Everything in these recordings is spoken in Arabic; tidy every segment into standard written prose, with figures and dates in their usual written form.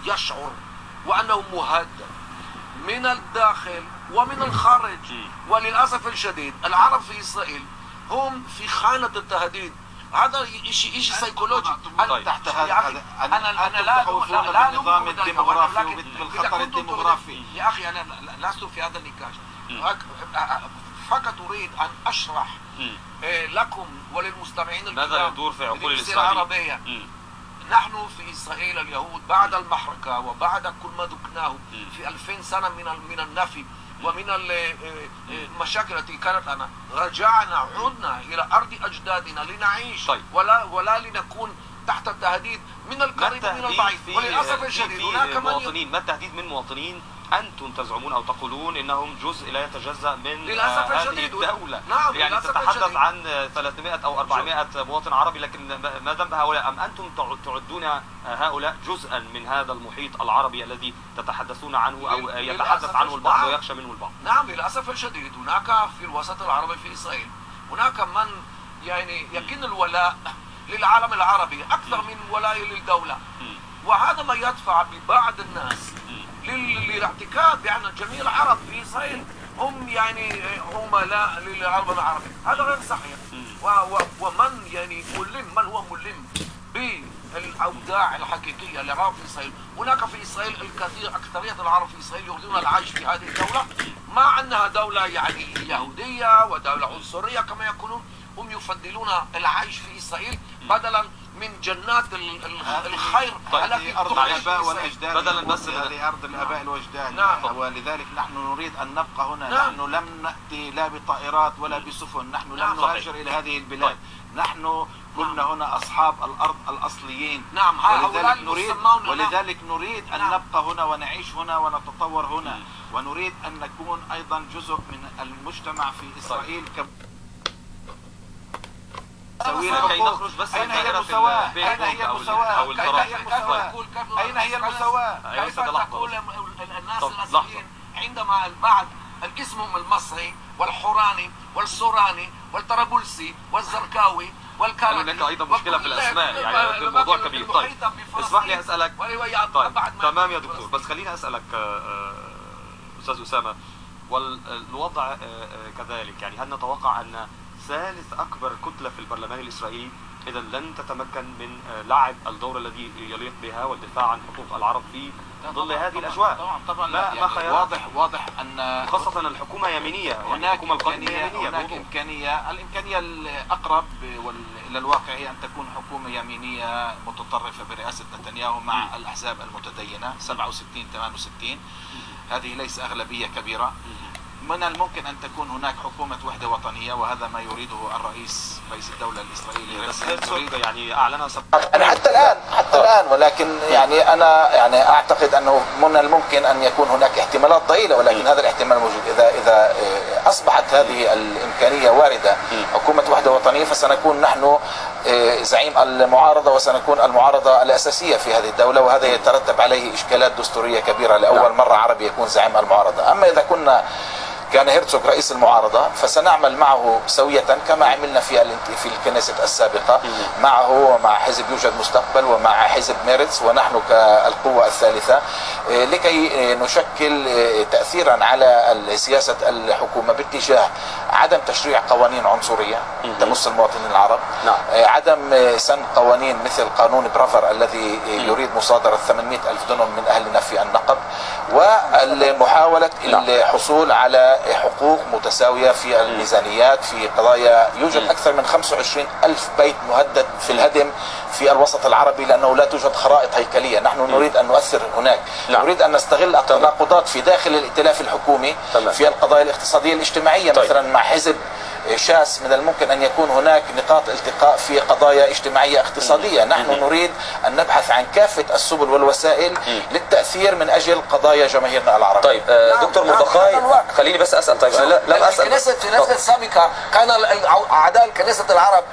يشعر وأنه مهدد من الداخل ومن الخارج. وللأسف الشديد العرب في إسرائيل هم في خانة التهديد. هذا شيء سيكولوجي. طيب. تحت هذا أنا لا بالنظام الديموغرافي وبالخطر الديموغرافي. يا أخي أنا لست في هذا النقاش، فقط أريد أن أشرح لكم وللمستمعين ماذا يدور في عقول العربية. نحن في إسرائيل اليهود بعد المحرقة وبعد كل ما ذقناه في 2000 سنة من النفي ومن المشاكل التي كانت لنا، رجعنا عدنا إلى أرض أجدادنا لنعيش. طيب. ولا لنكون تحت التهديد من القريب ومن البعيد. وللأسف الشديد هناك مواطنين. ما التهديد من مواطنين أنتم تزعمون أو تقولون إنهم جزء لا يتجزأ من هذه الدولة. نعم. يعني تتحدث عن 300 أو 400 مواطن عربي، لكن ما ذنب هؤلاء؟ أم أنتم تعدون هؤلاء جزءا من هذا المحيط العربي الذي تتحدثون عنه أو يتحدث عنه البعض ويخشى منه البعض؟ نعم للأسف الشديد. هناك في الوسط العربي في إسرائيل هناك من يعني يكن الولاء للعالم العربي أكثر من ولاء للدولة، وهذا ما يدفع ببعض الناس للاعتقاد بأن جميع العرب في إسرائيل هم يعني عملاء للعالم العربي. هذا غير صحيح. ومن يعني من هو ملم بالأوضاع الحقيقية للعرب في إسرائيل. هناك في إسرائيل أكثرية العرب في إسرائيل يريدون العيش في هذه الدولة، مع أنها دولة يعني يهودية ودولة عنصرية كما يقولون. هم يفضلون العيش في إسرائيل بدلا من جنات الخير التي أرض الآباء والأجداد، بدلا بس هذه أرض الآباء والأجداد. نعم. ولذلك نحن نريد أن نبقى هنا. نعم. نحن لم نأتي لا بطائرات ولا بسفن، نحن لم نهاجر إلى هذه البلاد. نحن كنا هنا أصحاب الأرض الأصليين. نعم. ولذلك نريد أن نبقى هنا ونعيش هنا ونتطور هنا، ونريد أن نكون أيضا جزء من المجتمع في إسرائيل. كي نخرج بس أين هي المساواة؟ أين هي المساواة؟ أين هي المساواة؟ كيف تقول الناس الأصليين عندما البعض اسمهم المصري والحوراني والسوراني والطرابلسي والزرقاوي والكردي؟ هناك أيضا مشكلة في الأسماء، يعني الموضوع كبير. طيب اسمح لي أسألك. طيب تمام يا دكتور، بس خليني أسألك أستاذ أسامة، والوضع كذلك، يعني هل نتوقع أن ثالث أكبر كتلة في البرلمان الإسرائيلي إذا لن تتمكن من لعب الدور الذي يليق بها والدفاع عن حقوق العرب في ظل هذه الأجواء؟ طبعا ما خيارات؟ واضح أن خاصة الحكومة يمينية، هناك الإمكانية الأقرب إلى الواقع هي أن تكون حكومة يمينية متطرفة برئاسة نتنياهو مع الأحزاب المتدينة 67-68. هذه ليس أغلبية كبيرة. من الممكن أن تكون هناك حكومة وحدة وطنية، وهذا ما يريده رئيس الدولة الإسرائيلي. يعني أعلنها يعني حتى الآن ولكن يعني أنا يعني أعتقد أنه من الممكن أن يكون هناك احتمالات ضئيلة، ولكن هذا الاحتمال موجود. إذا أصبحت هذه الإمكانية واردة، حكومة وحدة وطنية، فسنكون نحن زعيم المعارضة وسنكون المعارضة الأساسية في هذه الدولة، وهذا يترتب عليه إشكالات دستورية كبيرة. لأول مرة عربي يكون زعيم المعارضة. أما إذا كان هيرتسوغ رئيس المعارضة فسنعمل معه سوية كما عملنا في الكنيسة السابقة معه ومع حزب يوجد مستقبل ومع حزب ميرتس ونحن كالقوة الثالثة، لكي نشكل تأثيرا على سياسة الحكومة باتجاه عدم تشريع قوانين عنصرية تمس المواطنين العرب، عدم سن قوانين مثل قانون برافر الذي يريد مصادرة 800,000 دونم من أهلنا في النقب، ومحاولة الحصول على حقوق متساوية في الميزانيات في قضايا. يوجد أكثر من 25,000 بيت مهدد في الهدم في الوسط العربي لأنه لا توجد خرائط هيكلية. نحن نريد أن نؤثر هناك. نريد أن نستغل التناقضات في داخل الائتلاف الحكومي في القضايا الاقتصادية الاجتماعية. مثلا مع حزب شاس من الممكن أن يكون هناك نقاط التقاء في قضايا اجتماعية اقتصادية. نحن نريد أن نبحث عن كافة السبل والوسائل للتأثير من أجل قضايا جماهيرنا العربية. طيب دكتور مردخاي، خليني بس أسأل. طيب لم أسأل. في الكنيسة السابقة كان أعداء كنيسة العرب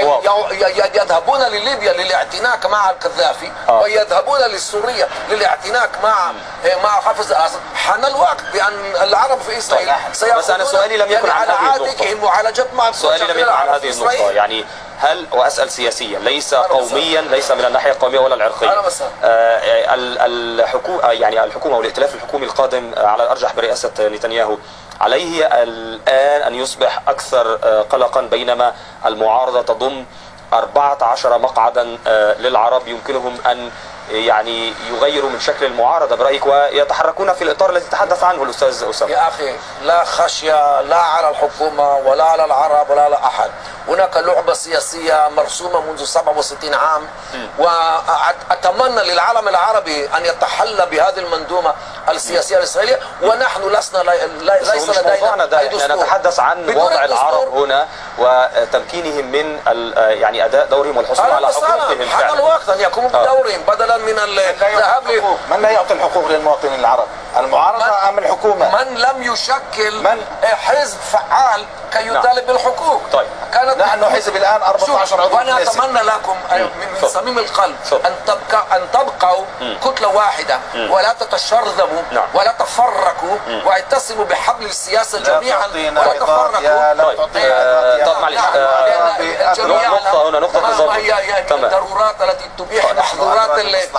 يذهبون لليبيا للاعتناق مع القذافي ويذهبون لسوريا للاعتناق مع حافظ الأسد. حان الوقت بأن العرب في إسرائيل بس أنا سؤالي لم يكن عن هذه النقطة. معالجة مع سؤالي لم يكن عن هذه النقطة. يعني هل وأسأل سياسيا ليس قوميا، ليس من الناحية القومية ولا العرقية، الحكومة يعني الحكومة والائتلاف الحكومي القادم على الأرجح برئاسة نتنياهو عليه الآن أن يصبح أكثر قلقا، بينما المعارضة تضم 14 مقعدا للعرب يمكنهم أن يعني يغيروا من شكل المعارضة برأيك ويتحركون في الإطار الذي تحدث عنه الأستاذ أسامة؟ يا أخي لا خشية لا على الحكومة ولا على العرب ولا على أحد. هناك لعبة سياسية مرسومة منذ 67 عام، وأتمنى للعالم العربي أن يتحلى بهذه المنظومة السياسية الإسرائيلية، ونحن لسنا ليس لدينا أي دستور. نتحدث عن وضع العرب هنا وتمكينهم من يعني أداء دورهم والحصول على حقوقهم. حان الوقت أن يقوموا بدورهم بدلا من الذهاب. من لا يعطي الحقوق للمواطنين العرب؟ المعارضة أم الحكومة؟ من لم يشكل حزب فعال كي يطالب بالحقوق. طيب نحن حزب الآن 14 عضو. وأنا أتمنى لكم من صميم القلب أن تبقوا كتلة واحدة ولا تتشرذموا ولا تفرقوا، واعتصموا بحبل السياسة جميعا ولا تفرقوا. طب معلش نقطة هنا، نقطة ما هي الضرورات التي تبيح محظورات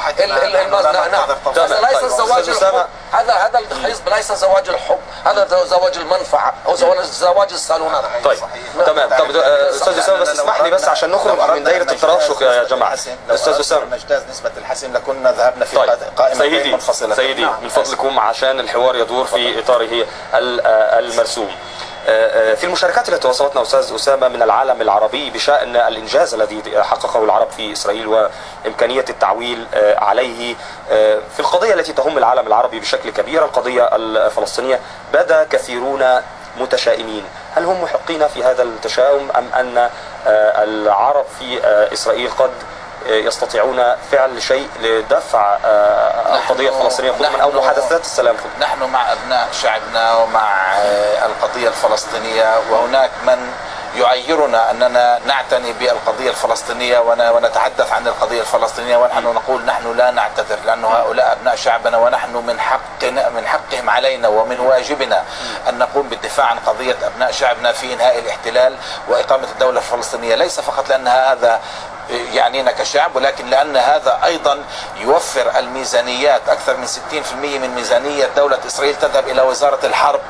ليس زواج الحب، هذا الحزب ليس زواج الحب، هذا زواج المنفعة أو زواج الصالونات. طيب تمام. طب استاذ اسامه بس اسمح لي بس عشان نخرج من دايره التراشق يا جماعه. استاذ اسامه نجتاز نسبه الحسم لكنا ذهبنا في قائمه منفصله. سيدي من فضلكم عشان الحوار يدور في اطاره المرسوم. في المشاركات التي وصلتنا أستاذ أسامة من العالم العربي بشأن الإنجاز الذي حققه العرب في إسرائيل وإمكانية التعويل عليه في القضية التي تهم العالم العربي بشكل كبير، القضية الفلسطينية، بدا كثيرون متشائمين. هل هم محقين في هذا التشاؤم أم أن العرب في إسرائيل قد يستطيعون فعل شيء لدفع القضية الفلسطينية قدما أو محادثات السلام قدما؟ نحن مع أبناء شعبنا ومع القضية الفلسطينية، وهناك من يعيرنا أننا نعتني بالقضية الفلسطينية ونتحدث عن القضية الفلسطينية، ونحن نقول نحن لا نعتذر، لأن هؤلاء أبناء شعبنا ونحن من حقهم علينا ومن واجبنا أن نقوم بالدفاع عن قضية أبناء شعبنا في إنهاء الاحتلال وإقامة الدولة الفلسطينية، ليس فقط لأن هذا يعنينا كشعب، ولكن لأن هذا أيضا يوفر الميزانيات. أكثر من 60% من ميزانية دولة إسرائيل تذهب إلى وزارة الحرب،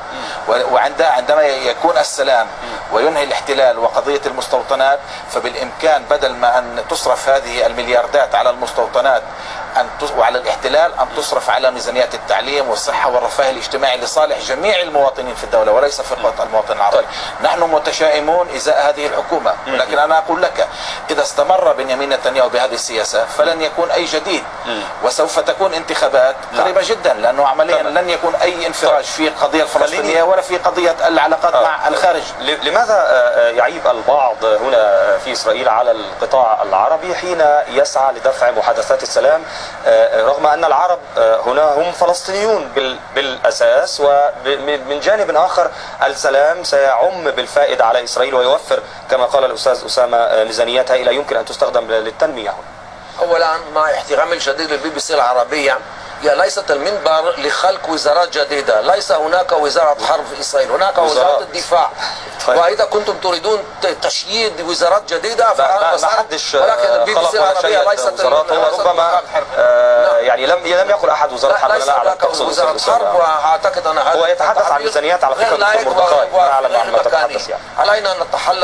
وعندما يكون السلام وينهي الاحتلال وقضية المستوطنات، فبالإمكان بدل ما أن تصرف هذه الملياردات على المستوطنات وعلى الاحتلال أن تصرف على ميزانيات التعليم والصحة والرفاه الاجتماعي لصالح جميع المواطنين في الدولة وليس فقط المواطن العربي. نحن متشائمون إزاء هذه الحكومة، ولكن أنا أقول لك إذا استمر بنيامين نتنياهو بهذه السياسة فلن يكون أي جديد، وسوف تكون انتخابات قريبة جدا، لأنه عمليا لن يكون أي انفراج في القضية الفلسطينية ولا في قضية العلاقات مع الخارج. لماذا يعيب البعض هنا في إسرائيل على القطاع العربي حين يسعى لدفع محادثات السلام، رغم أن العرب هنا هم فلسطينيون بالأساس، ومن جانب آخر السلام سيعم بالفائدة على إسرائيل ويوفر كما قال الأستاذ أسامة ميزانيات هائلة يمكن أن تستخدم للتنمية هنا؟ أولا مع احترامي الشديد للبي بي سي العربية، هي ليست المنبر لخلق وزارات جديدة، ليس هناك وزارة حرب في إسرائيل، هناك وزارة الدفاع. وإذا كنتم تريدون تشييد وزارات جديدة ما حدش خلق ولا شيء وزارات، هو ربما يعني لم يقل أحد وزارة حرب. لا أعلم تقصد وزارة حرب، وأعتقد أن هذا هو يتحدث عن ميزانيات على فكرة دكتور مردخاي، ما أعلم عن ما تتحدث يعني. علينا أن نتحلى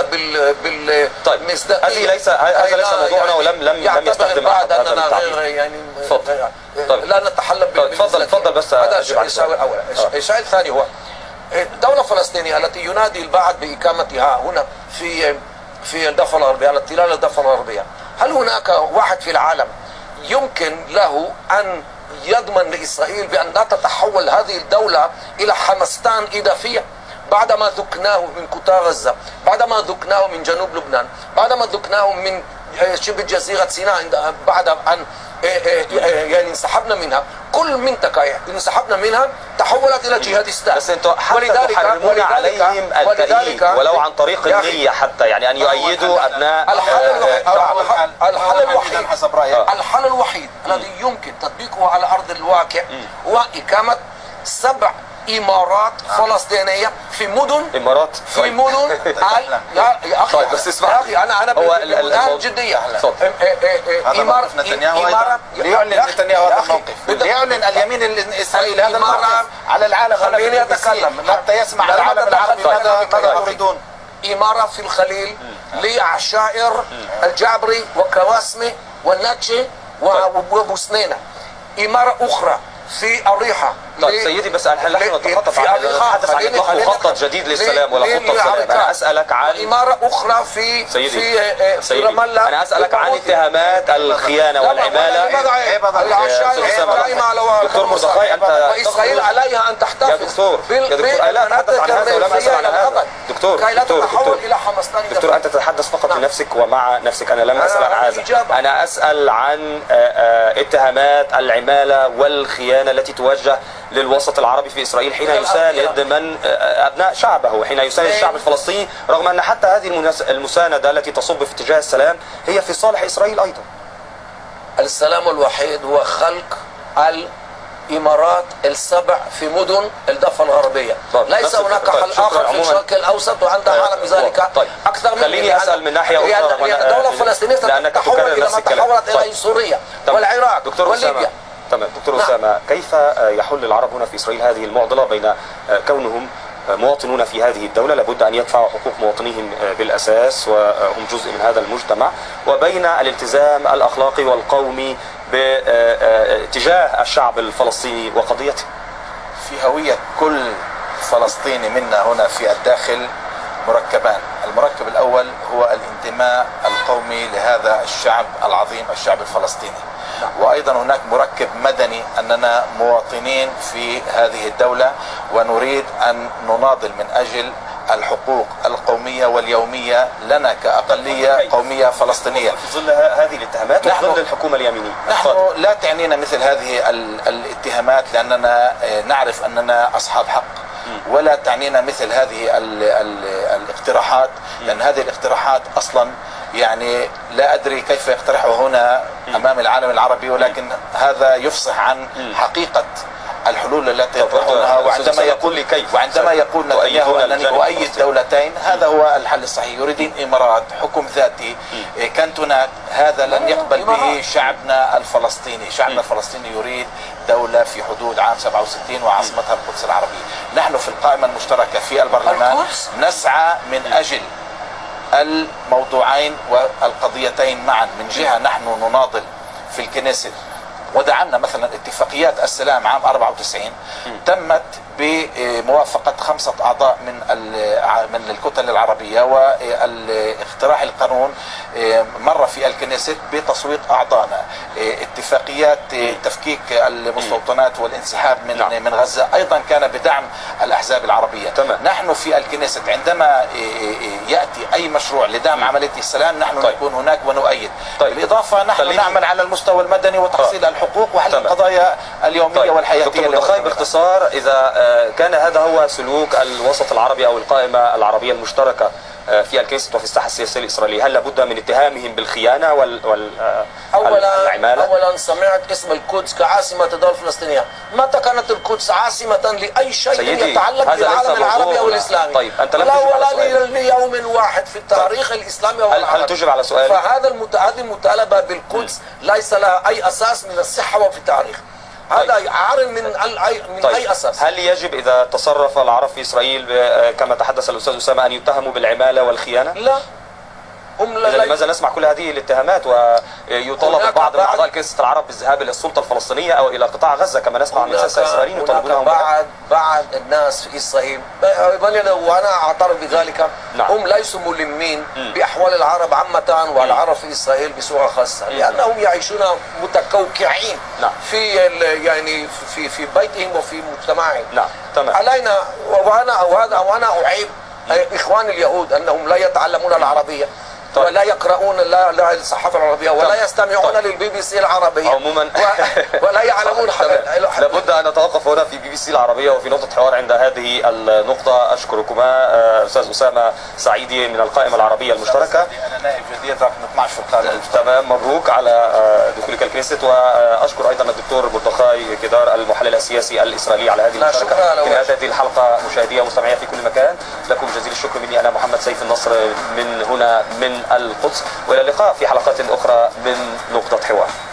بالمصداقية. هذا ليس موضوعنا ولم يستخدم أحد هذا التعبير. يعني طيب. لا نتحلى تفضل بس. الشيء الأول. الشيء الثاني هو الدولة الفلسطينية التي ينادي البعض بإقامتها هنا في الضفة الغربية، على تلال الضفة الغربية. هل هناك واحد في العالم يمكن له أن يضمن لإسرائيل بأن لا تتحول هذه الدولة إلى حمستان إضافية؟ بعدما ذقناه من قطاع غزة، بعدما ذقناه من جنوب لبنان، بعدما ذقناه من شبه جزيرة سيناء، بعد أن يعني انسحبنا منها، كل منطقة انسحبنا منها تحولت إلى جهادستان. بس انتم حتى تحرمون عليهم التأييد ولو عن طريق النية، حتى يعني أن يؤيدوا أبناء الحل الوحيد الذي يمكن تطبيقه على أرض الواقع هو إقامة 7 إمارات فلسطينية في مدن إمارات في مدن يا أخي طيب بس اسمع أنا بمنتهى الجدية إمارة نتنياهو ليعلن نتنياهو هذا الموقف، ليعلن اليمين الإسرائيلي هذا الموقف على العالم. خليني أتكلم حتى يسمع العالم العربي ماذا يريدون. إمارة في الخليل لعشائر الجعبري وكواسمي والناتشي وابو سنينة. إمارة أخرى في أريحة. طيب سيدي بس نحن نتحدث عن مخطط جديد للسلام ولا خطة سلام. أنا أسألك عن إمارة أخرى في رام الله. أنا أسألك عن اتهامات الخيانة والعمالة. دكتور مرتضى أنت وإسرائيل عليها أن تحتفظ يا دكتور لا أتحدث عن هذا ولم أسأل عن هذا. دكتور أنت تتحدث فقط لنفسك ومع نفسك، أنا لم أسأل عن هذا. أنا أسأل عن اتهامات العمالة والخيانة التي توجه للوسط العربي في إسرائيل حين يساند من أبناء شعبه، حين يساند الشعب الفلسطيني، رغم أن حتى هذه المساندة التي تصب في اتجاه السلام هي في صالح إسرائيل أيضا. السلام الوحيد هو خلق الإمارات السبع في مدن الضفة الغربية. ليس هناك حل آخر في الشرق الأوسط، وأنت أعلم بذلك أكثر مني. خليني أسأل من ناحية أخرى. الدولة الفلسطينية تتحول إلى ما تحولت إلى سوريا والعراق وليبيا. تمام. دكتور أسامة، كيف يحل العرب هنا في إسرائيل هذه المعضلة بين كونهم مواطنون في هذه الدولة لابد أن يدفعوا حقوق مواطنيهم بالأساس وهم جزء من هذا المجتمع، وبين الالتزام الأخلاقي والقومي باتجاه الشعب الفلسطيني وقضيته؟ في هوية كل فلسطيني منا هنا في الداخل مركبان. المركب الأول هو الانتماء القومي لهذا الشعب العظيم، الشعب الفلسطيني. وأيضا هناك مركب مدني أننا مواطنين في هذه الدولة ونريد أن نناضل من أجل الحقوق القومية واليومية لنا كأقلية قومية فلسطينية. في ظل هذه الاتهامات وفي ظل الحكومة اليمينية، نحن لا تعنينا مثل هذه الاتهامات لأننا نعرف أننا أصحاب حق، ولا تعنينا مثل هذه الاقتراحات، لأن هذه الاقتراحات أصلا يعني لا أدري كيف يقترحه هنا أمام العالم العربي، ولكن هذا يفصح عن حقيقة الحلول التي يطرحونها. وعندما يقول نتنياهو أنني أؤيد دولتين، هذا هو الحل الصحيح. يريدين إمارات، حكم ذاتي، كانتونات. هذا لن يقبل به شعبنا الفلسطيني. شعبنا الفلسطيني يريد دولة في حدود عام 67 وعاصمتها القدس العربية. نحن في القائمة المشتركة في البرلمان نسعى من أجل الموضوعين والقضيتين معا. من جهة نحن نناضل في الكنيست ودعمنا مثلا اتفاقيات السلام عام 94 تمت بموافقة 5 أعضاء من الكتل العربية، واقتراح القانون مر في الكنيست بتصويت أعضائنا. اتفاقيات تفكيك المستوطنات والانسحاب من غزة أيضا كان بدعم الأحزاب العربية. نحن في الكنيست عندما يأتي أي مشروع لدعم عملية السلام نحن نكون هناك ونؤيد. بالإضافة نحن نعمل على المستوى المدني وتحصيل الحقوق وحل القضايا اليومية والحياتية. باختصار، إذا كان هذا هو سلوك الوسط العربي أو القائمة العربية المشتركة في الكنيست وفي الساحة السياسية الإسرائيلية، هل لابد من اتهامهم بالخيانة والعمالة؟ أولا سمعت اسم القدس كعاصمة الدولة الفلسطينية. متى كانت القدس عاصمة لأي شيء يتعلق بالعالم العربي أو الإسلامي؟ طيب أنت لم تجب على سؤالي. ليوم واحد في التاريخ الإسلامي والعربي. هل تجب على سؤالي؟ هذه المطالبة بالقدس ليس لها أي أساس من الصحة وفي التاريخ. هذا عار من أي أساس؟ هل يجب إذا تصرف العرب في إسرائيل كما تحدث الأستاذ أسامة أن يتهموا بالعمالة والخيانة؟ لا. لماذا نسمع كل هذه الاتهامات ويطالب بعض من أعضاء كنيسة العرب بالذهاب إلى السلطة الفلسطينية أو إلى قطاع غزة كما نسمع من ساسة إسرائيليين يطالبونهم؟ بعض الناس في إسرائيل، وأنا أعترف بذلك، هم ليسوا ملمين بأحوال العرب عامة والعرب في إسرائيل بصورة خاصة، لأنهم يعيشون متكوكعين في بيتهم وفي مجتمعهم. علينا وأنا أعيب إخوان اليهود أنهم لا يتعلمون العربية ولا يقرؤون لا الصحافة العربية ولا يستمعون للبي بي سي العربية عموما ولا يعلمون لابد أن نتوقف هنا في BBC السي العربية وفي نقطة حوار عند هذه النقطة. أشكركما أستاذ أسامة سعيدي من القائمة العربية المشتركة. أنا نائب جديد رقم 12 في القائمة المشتركة. تمام، مبروك على دخولك الكنيست. وأشكر أيضا الدكتور مردخاي كدار المحلل السياسي الإسرائيلي على هذه المشاركة في هذه الحلقة. مشاهدية ومستمعية في كل مكان، لكم جزيل الشكر مني أنا محمد سيف النصر من هنا من القدس، وإلى اللقاء في حلقات أخرى من نقطة حوار.